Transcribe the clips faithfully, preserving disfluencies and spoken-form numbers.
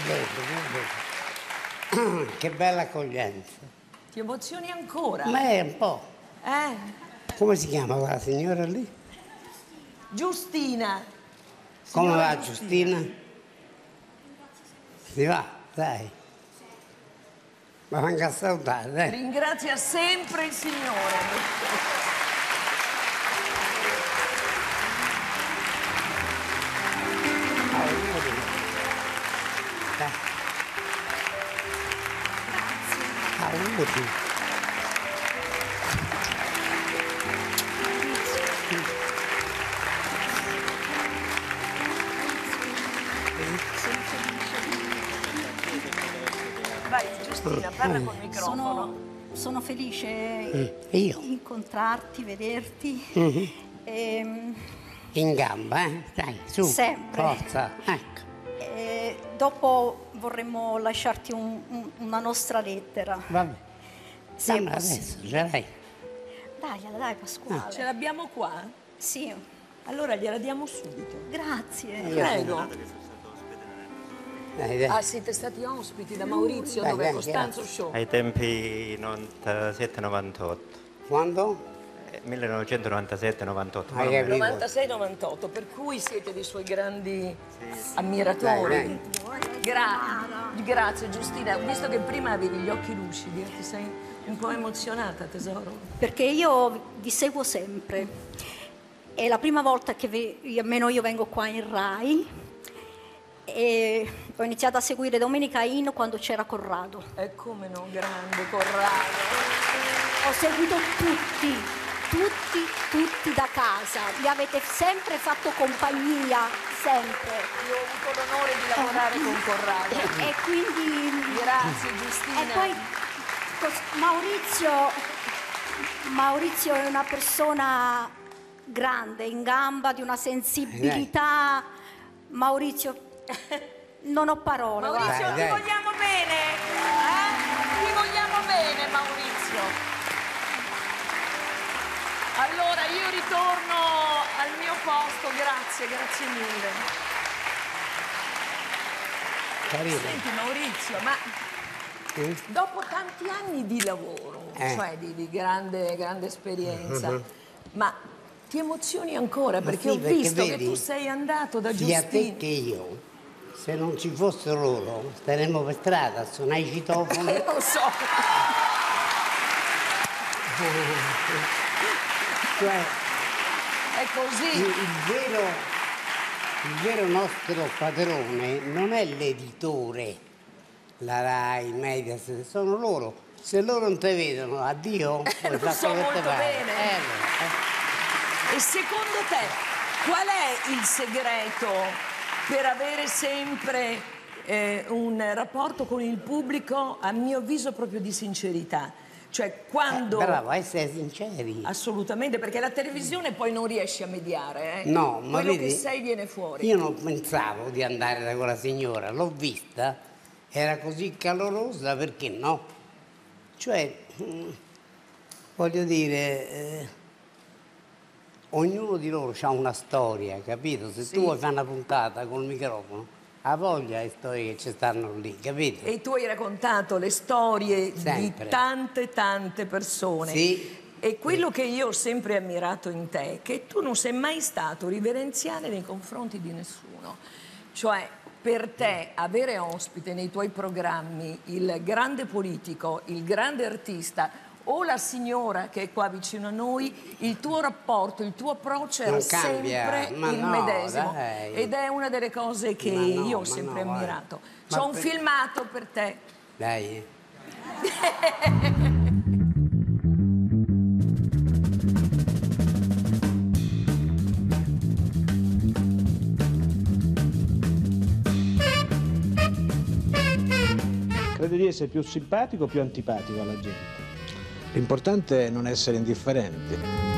vedi. Che bella accoglienza. Ti emozioni ancora? Ma è un po'. Eh? Come si chiama quella signora lì? Giustina. Come Signora va Giustina? Si va, dai. Ma venga a salutare, dai. Ringrazia sempre il Signore. Auguri. Vai Giustina, parla col microfono. Sono, sono felice Mm, io? di incontrarti, vederti. Mm-hmm. E, In gamba, eh? Dai, su. Sempre. Forza, ecco. e dopo vorremmo lasciarti un- un- una nostra lettera. Vabbè. Se Dammi possi- adesso, ce l'hai. Dai, dai, Pasquale. Ce l'abbiamo qua? Sì, Allora gliela diamo subito. grazie. Io Prego. Dai, dai. Ah, siete stati ospiti da Maurizio, Dai, dove dai, Costanzo grazie. Show. Ai tempi novantasette novantotto. Quando? Eh, millenovecentonovantasette novantotto. Hai capito? novantasei novantotto, per cui siete dei suoi grandi ammiratori. Dai, Gra- grazie Giustina, visto che prima avevi gli occhi lucidi, ti sei un po' emozionata tesoro? Perché io vi seguo sempre. È la prima volta che vi- almeno io vengo qua in Rai e ho iniziato a seguire Domenica In quando c'era Corrado. E come no, grande Corrado. Ho seguito tutti, tutti, tutti da casa. Mi avete sempre fatto compagnia, sempre. Io ho avuto l'onore di lavorare con Corrado. E quindi... Grazie Giustina. E poi cos- Maurizio, Maurizio è una persona grande, in gamba, di una sensibilità. Maurizio, non ho parole. Maurizio, Dai, ti dai. vogliamo bene? Eh? Ti vogliamo bene, Maurizio. Allora, io ritorno al mio posto, grazie, grazie mille. Carino. Senti Maurizio, ma Sì? dopo tanti anni di lavoro, Eh. cioè di, di grande, grande esperienza, Mhm. ma ti emozioni ancora? Ma Perché sì, ho perché visto che vedi, tu sei andato da sia te Giustina. che io, se non ci fossero loro, staremmo per strada a suonare i citofoni. Lo so. Cioè, È così. il, il vero, il vero nostro padrone non è l'editore, la Rai, Mediaset, sono loro. Se loro non te vedono, addio, puoi Lo fare so quello che molto te pare. bene. Eh, eh. E secondo te qual è il segreto per avere sempre eh, un rapporto con il pubblico, a mio avviso, proprio di sincerità? Cioè quando... Eh, bravo, essere sinceri. Assolutamente, perché la televisione poi non riesci a mediare, eh? No, ma quello vedi, che sei viene fuori. Io non pensavo di andare da quella signora, l'ho vista, era così calorosa, perché no? Cioè, mm, voglio dire, eh, ognuno di loro ha una storia, capito? Se Sì. tu vuoi fare una puntata col microfono, ha voglia le storie che ci stanno lì, capito? E tu hai raccontato le storie Sempre. di tante tante persone. Sì. E quello che io ho sempre ammirato in te è che tu non sei mai stato riverenziale nei confronti di nessuno. Cioè, per te avere ospite nei tuoi programmi il grande politico, il grande artista o la signora che è qua vicino a noi, il tuo rapporto, il tuo approccio era Non cambia, sempre ma il no, medesimo. dai. Ed è una delle cose che Ma no, io ho ma sempre no, ammirato. ma C'ho un per- filmato per te. Dai. Credo di essere più simpatico o più antipatico alla gente. L'importante è non essere indifferenti.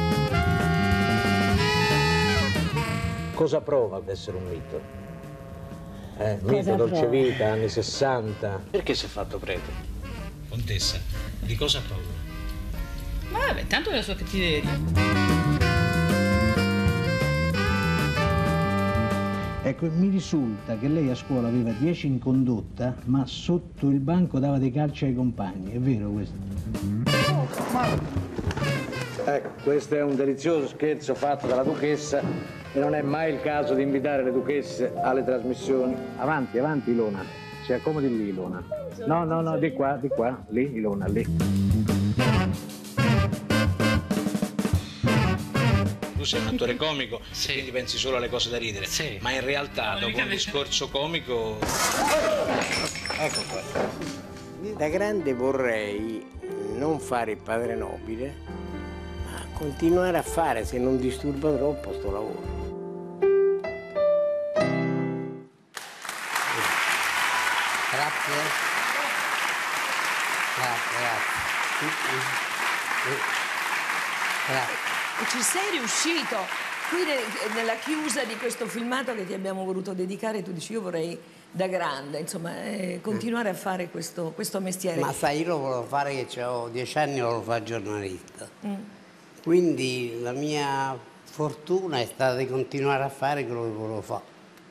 Cosa prova ad essere un mito? Eh, mito, dolce vita, anni sessanta. Perché si è fatto prete? Contessa, di cosa ha paura? Ma vabbè, tanto della sua cattiveria. È Ecco, mi risulta che lei a scuola aveva dieci in condotta, ma sotto il banco dava dei calci ai compagni, è vero questo? Ecco, questo è un delizioso scherzo fatto dalla duchessa e non è mai il caso di invitare le duchesse alle trasmissioni. Avanti, avanti Ilona, si accomodi lì Ilona. No, no, no, di qua, di qua, lì Ilona, lì. Tu sei un attore comico, sì. Quindi pensi solo alle cose da ridere, sì. Ma in realtà no, dopo un discorso comico... Ecco qua. Da grande vorrei non fare il padre nobile, ma continuare a fare, se non disturba troppo, sto lavoro. Grazie. Grazie, grazie. Grazie. E ci sei riuscito. Qui ne, nella chiusa di questo filmato che ti abbiamo voluto dedicare, tu dici io vorrei da grande, insomma, eh, continuare a fare questo, questo mestiere. Ma sai, io lo volevo fare che ho dieci anni e lo fa giornalista. Mm. Quindi la mia fortuna è stata di continuare a fare quello che volevo fare.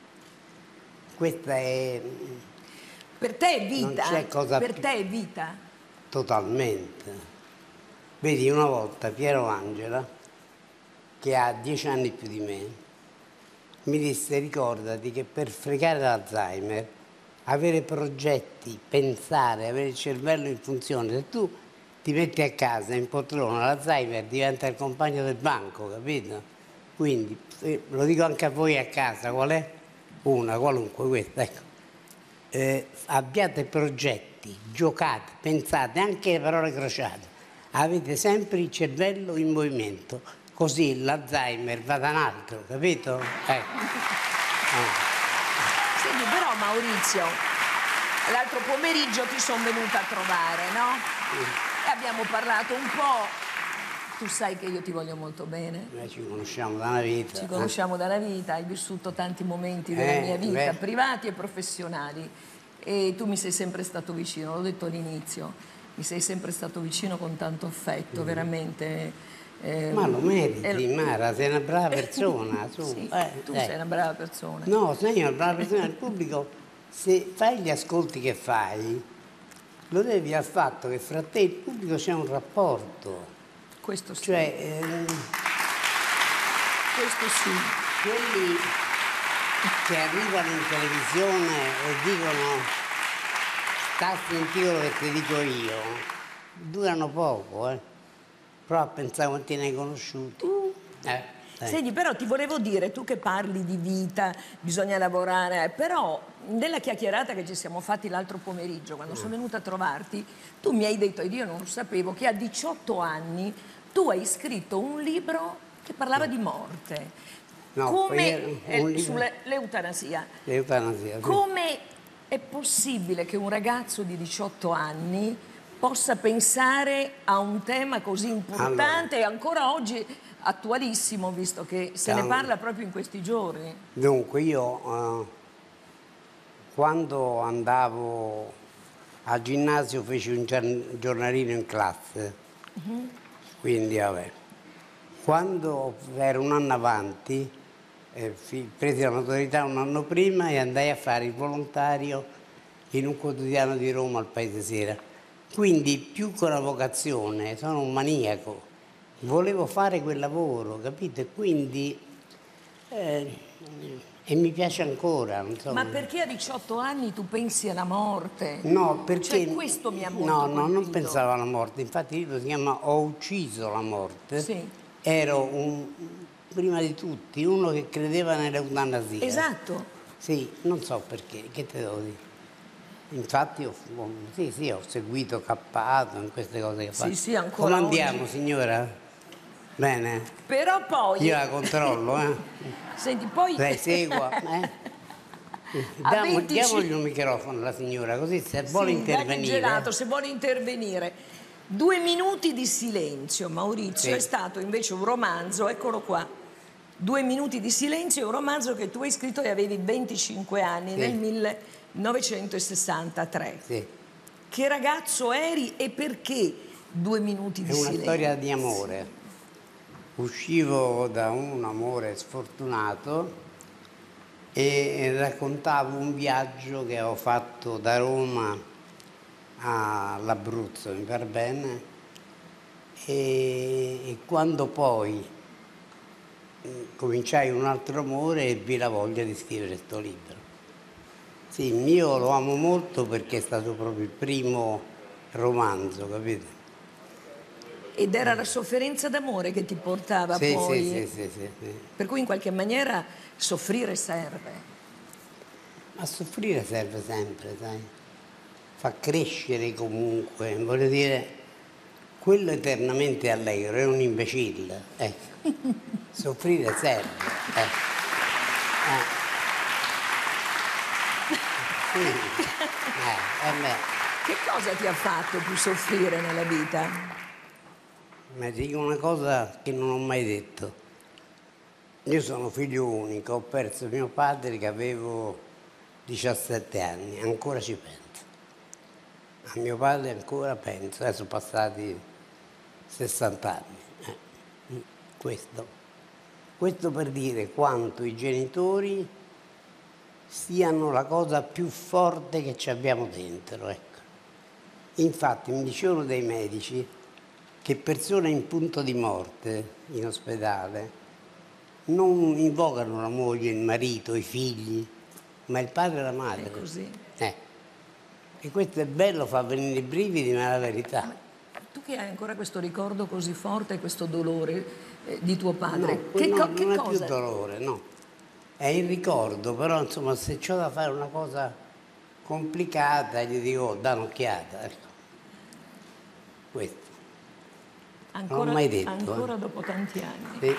Questa è... Per te è vita? Non c'è cosa per più... te è vita? Totalmente. Vedi, una volta Piero Angela, che ha dieci anni più di me, mi disse: ricordati che per fregare l'Alzheimer, avere progetti, pensare, avere il cervello in funzione, se tu ti metti a casa in poltrona, l'Alzheimer diventa il compagno del banco, capito? Quindi, lo dico anche a voi a casa, qual è? Una, qualunque, questa, ecco. Eh, abbiate progetti, giocate, pensate, anche le parole crociate, avete sempre il cervello in movimento, così l'Alzheimer va da un altro, capito? Ecco. Oh. Senti, però Maurizio, l'altro pomeriggio ti sono venuta a trovare, no? Sì. E abbiamo parlato un po'. Tu sai che io ti voglio molto bene. Noi ci conosciamo da una vita. Ci conosciamo eh? da una vita, hai vissuto tanti momenti della eh, mia vita, beh. privati e professionali. E tu mi sei sempre stato vicino, l'ho detto all'inizio, mi sei sempre stato vicino con tanto affetto, mm. veramente. Eh, Ma lo meriti, eh, Mara, sei una brava persona. Su. Sì, eh, tu eh. sei una brava persona. No, sei una brava persona. Il pubblico, se fai gli ascolti che fai, lo devi al fatto che fra te e il pubblico c'è un rapporto. Questo sì. Cioè, ehm, questo sì. Quelli che arrivano in televisione e dicono sta a sentire quello che ti dico io, durano poco, eh. Prova a pensare quanti ne hai conosciuti. Uh. Eh, Senti, però ti volevo dire, tu che parli di vita, bisogna lavorare, eh, però nella chiacchierata che ci siamo fatti l'altro pomeriggio, quando mm. sono venuta a trovarti, tu mi hai detto, ed io non lo sapevo, che a diciotto anni tu hai scritto un libro che parlava mm. di morte. No, come eh, libro... sull'eutanasia. L'eutanasia, sì. Come è possibile che un ragazzo di diciotto anni possa pensare a un tema così importante allora, e ancora oggi attualissimo, visto che se allora, ne parla proprio in questi giorni? Dunque, io eh, quando andavo al ginnasio feci un giornalino in classe, uh-huh. quindi vabbè. Quando ero un anno avanti, eh, presi la maturità un anno prima e andai a fare il volontario in un quotidiano di Roma, al Paese Sera. Quindi più che una vocazione, sono un maniaco, volevo fare quel lavoro, capite? Quindi, eh, e mi piace ancora. Non so. Ma perché a diciotto anni tu pensi alla morte? No, perché... Cioè, questo mi ha molto No, colpito. no, non pensavo alla morte, infatti il libro si chiama Ho ucciso la morte. Sì. Ero un, prima di tutti uno che credeva nell'eutanasia. Esatto. Sì, non so perché, che te devo dire. Infatti ho, sì, sì, ho seguito Cappato in queste cose che fa. Sì, sì, ancora Come andiamo, oggi. Signora? Bene? Però poi... Io la controllo, eh? Senti, poi... Lei segua, eh? Diamo, venticinque... Diamogli un microfono alla signora, così se sì, vuole intervenire... Gelato, se vuole intervenire. Due minuti di silenzio, Maurizio, sì. È stato invece un romanzo, eccolo qua. Due minuti di silenzio è un romanzo che tu hai scritto e avevi venticinque anni, sì. nel millenovecentosessantatré. Sì. Che ragazzo eri e perché due minuti di silenzio? È una silenzio? storia di amore. Uscivo da un amore sfortunato e raccontavo un viaggio che ho fatto da Roma all'Abruzzo, mi pare bene, e, e quando poi cominciai un altro amore ebbi la voglia di scrivere questo libro. Sì, il mio lo amo molto perché è stato proprio il primo romanzo, capite? Ed era la sofferenza d'amore che ti portava Sì, poi... sì, sì, sì, sì, sì. Per cui in qualche maniera soffrire serve. Ma soffrire serve sempre, sai? Fa crescere comunque, voglio dire, quello eternamente allegro è un imbecille, ecco. Soffrire serve, eh. Eh. Sì. Eh, eh beh. Che cosa ti ha fatto più soffrire nella vita? Ma ti dico una cosa che non ho mai detto. Io sono figlio unico, ho perso mio padre che avevo diciassette anni, ancora ci penso. A mio padre ancora penso, adesso sono passati sessanta anni. Eh, questo. questo per dire quanto i genitori siano la cosa più forte che ci abbiamo dentro, ecco. Infatti mi dicevano dei medici che persone in punto di morte in ospedale non invocano la moglie, il marito, i figli, ma il padre e la madre. È così. Eh. E questo è bello, fa venire i brividi, ma è la verità. Ma tu che hai ancora questo ricordo così forte, questo dolore eh, di tuo padre, No, che, no, co- non che è cosa? più dolore, no. È il ricordo, però insomma se c'ho da fare una cosa complicata gli dico oh, da un'occhiata, ecco. Questo. Ancora, non l'ho mai detto. ancora eh. dopo tanti anni. Sì.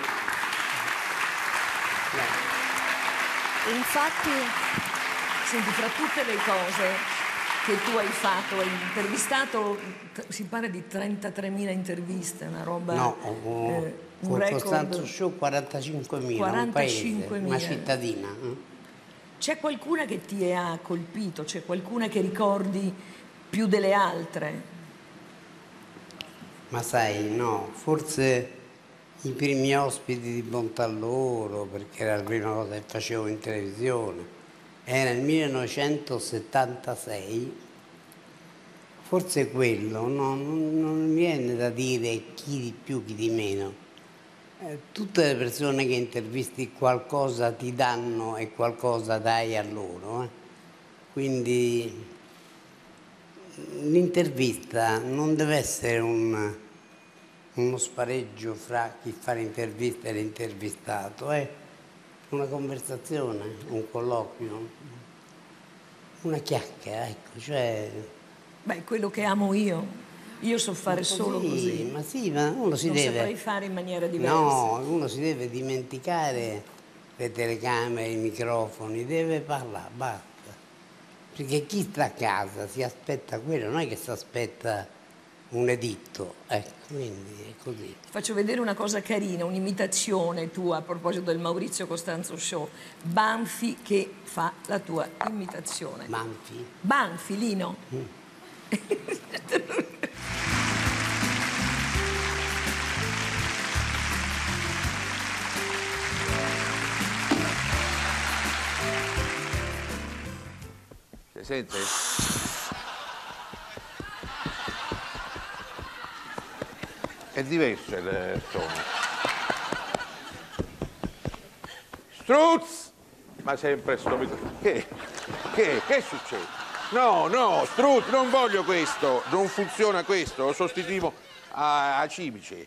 E infatti, Senti, fra tutte le cose che tu hai fatto, hai intervistato, t- si parla di trentatremila interviste, una roba... No, ho, eh, un con record. Costanzo Show quarantacinquemila, un paese, quarantacinquemila. una cittadina. eh. C'è qualcuna che ti ha colpito? C'è qualcuna che ricordi più delle altre? Ma sai, no, forse i primi ospiti di Bontalloro, perché era la prima cosa che facevo in televisione, era nel millenovecentosettantasei, forse quello, no, non, non mi viene da dire chi di più, chi di meno. Eh, tutte le persone che intervisti qualcosa ti danno e qualcosa dai a loro, eh. Quindi l'intervista non deve essere un, uno spareggio fra chi fa l'intervista e l'intervistato, è una conversazione, un colloquio, una chiacchiera, ecco, cioè... Beh, quello che amo io. Io so fare così, solo così. Ma sì, ma uno si non deve... saprei fare in maniera diversa. No, uno si deve dimenticare le telecamere, i microfoni, deve parlare, basta. Perché chi sta a casa si aspetta quello, non è che si aspetta un editto, ecco, quindi è così. Ti faccio vedere una cosa carina, un'imitazione tua a proposito del Maurizio Costanzo Show. Banfi che fa la tua imitazione. Banfi? Banfi, Lino. Mm. Si sente? È diverso il tono. Struz! Ma sempre sto microfono. Che? Che? Che succede? No, no, Struz, non voglio questo. Non funziona questo. Lo sostituivo a, a Cimice.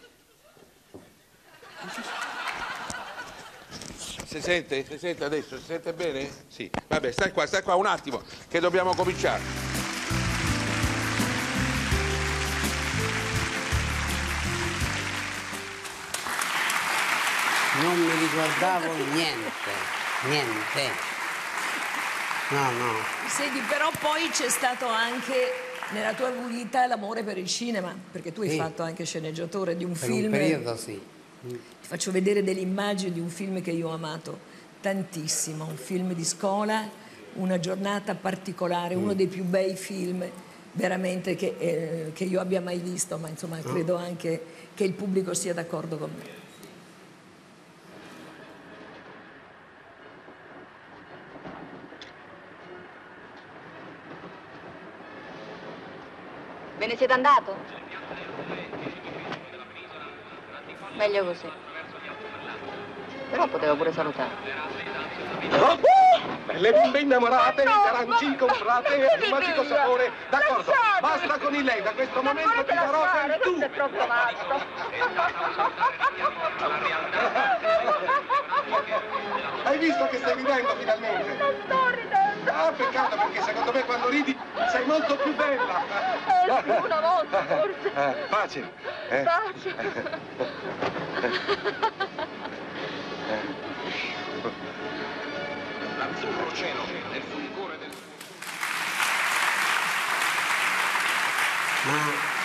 Si sente? Si sente adesso? Si sente bene? Sì. Vabbè, stai qua, stai qua un attimo, che dobbiamo cominciare. Non mi ricordavo niente, niente. No, no. Senti, però poi c'è stato anche nella tua vita l'amore per il cinema, perché tu hai Sì. fatto anche sceneggiatore di un Per film. un periodo sì. Ti faccio vedere delle immagini di un film che io ho amato tantissimo, un film di scuola, una giornata particolare, uno dei più bei film veramente che, eh, che io abbia mai visto, ma insomma credo anche che il pubblico sia d'accordo con me. Ve ne siete andato? Meglio così. Però potevo pure salutare. Le bimbe innamorate, i arancini comprate, il magico sapore. D'accordo, basta con il lei, da questo momento ti darò del tu. È troppo vasto. Hai visto che stai ridendo finalmente? Non sto ridendo. Ah, peccato, perché secondo me quando ridi sei molto più bella. Eh, sì, una volta forse. Eh, facile. Eh. Facile. L'azzurro cielo nel fulgore del... Ma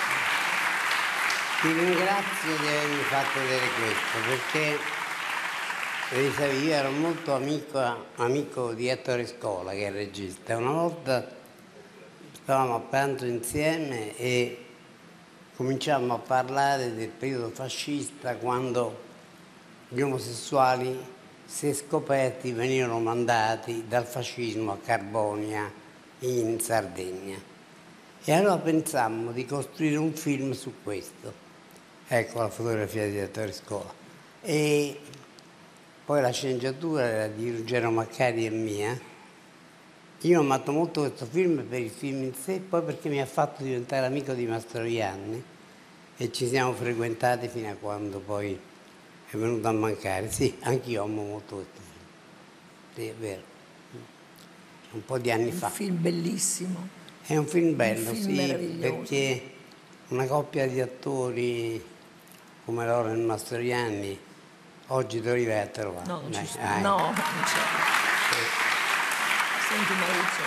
ti ringrazio di avermi fatto vedere questo, perché Elisabetta, io ero molto amico, amico di Ettore Scola, che è il regista. Una volta stavamo a pranzo insieme e cominciammo a parlare del periodo fascista, quando gli omosessuali, se scoperti, venivano mandati dal fascismo a Carbonia in Sardegna. E allora pensammo di costruire un film su questo. Ecco la fotografia di Ettore Scola. E poi la sceneggiatura era di Ruggero Maccari e mia. Io ho amato molto questo film per il film in sé, poi perché mi ha fatto diventare amico di Mastroianni e ci siamo frequentati fino a quando poi è venuto a mancare. Sì, anch'io amo molto questo film. Sì, è vero. Un po' di anni Un fa. Un film bellissimo. È un film bello, un film sì, meraviglioso. perché una coppia di attori come loro e Mastroianni oggi dove li vai a trovare? No, non Dai, ci dai. no, non c'è. Senti Maurizio.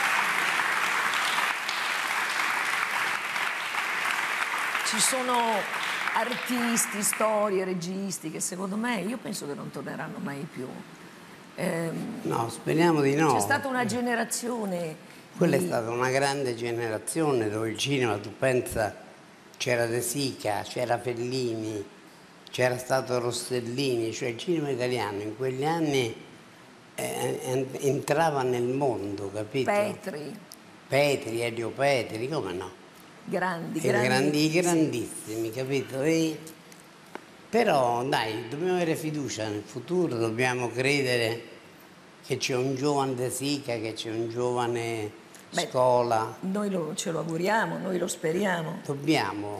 Ci sono artisti, storie, registi che secondo me, io penso che non torneranno mai più. Ehm, No, speriamo di no. C'è stata una generazione. Quella è di- stata una grande generazione dove il cinema, tu pensa, c'era De Sica, c'era Fellini, c'era stato Rossellini, cioè il cinema italiano in quegli anni eh, en- entrava nel mondo, capito? Petri, Petri, Elio Petri, come no? grandi, I grandi. grandi, i sì. grandissimi, capito? E, però dai, dobbiamo avere fiducia nel futuro, dobbiamo credere che c'è un giovane De Sica, che c'è un giovane Beh, Scola. Noi lo- ce lo auguriamo, noi lo speriamo. Dobbiamo.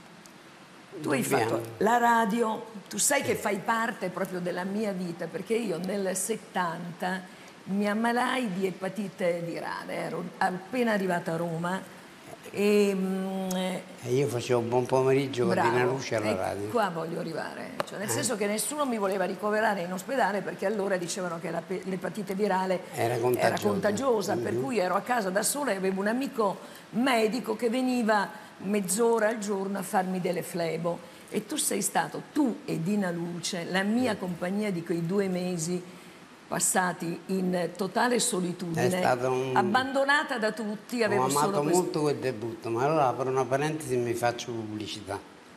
Tu hai dobbiamo. fatto la radio, tu sai che fai parte proprio della mia vita, perché io nel settanta mi ammalai di epatite virale, ero appena arrivata a Roma e... mm, E io facevo buon pomeriggio con bravo, Dina Luce alla e radio. qua voglio arrivare, cioè, nel senso che nessuno mi voleva ricoverare in ospedale perché allora dicevano che la pe- l'epatite virale Era contagiosa. contagiosa, per Mhm. cui ero a casa da sola e avevo un amico medico che veniva mezz'ora al giorno a farmi delle flebo. E tu sei stato, tu e Dina Luce, la mia compagnia di quei due mesi passati in totale solitudine, È stato un- abbandonata da tutti, avevo Ho amato solo questo... molto quel debutto, ma allora per una parentesi mi faccio pubblicità.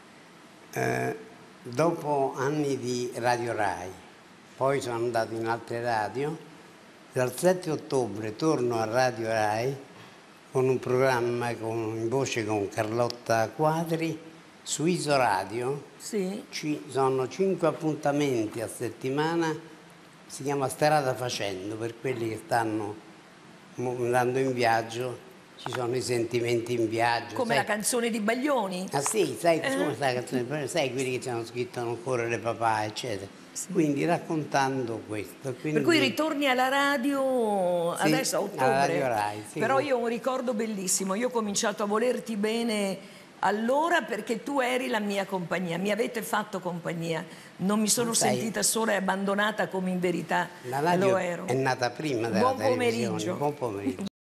Eh, dopo anni di Radio Rai, poi sono andato in altre radio, dal sette ottobre torno a Radio Rai con un programma con, in voce con Carlotta Quadri su Isoradio. Sì. Ci sono cinque appuntamenti a settimana, si chiama Strada Facendo, per quelli che stanno mo- andando in viaggio, ci sono i sentimenti in viaggio. Come sai- la canzone di Baglioni. Ah sì, sai Eh. come sta la canzone? Sai quelli che ci hanno scritto Non correre papà, eccetera. Quindi raccontando questo. Quindi... Per cui ritorni alla radio Sì, adesso a ottobre. alla Radio Rai, sì. Però io ho un ricordo bellissimo. Io ho cominciato a volerti bene allora perché tu eri la mia compagnia, mi avete fatto compagnia. Non mi sono Sai, sentita sola e abbandonata come in verità La radio lo ero. è nata prima della Buon televisione. pomeriggio. Buon pomeriggio.